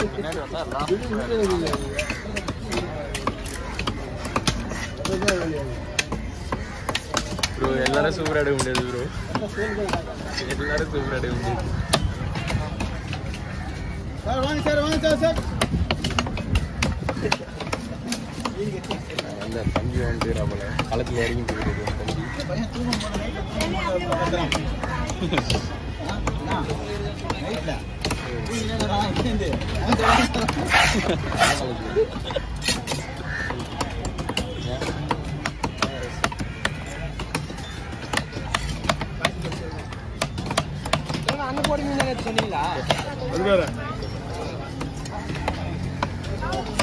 Bro எல்லாரும் super எடுக்க முடியாது ப்ரோ, எல்லாரும் சூப்பர் எடுக்க முடியாது சார். வாங்க சார், வாங்க சார். சார் அந்த தம்பி வந்து நம்மள களத்தில் இறங்கி போயிடுது தம்பி. அண்ணன் போடுவீங்க சொன்னீங்களா?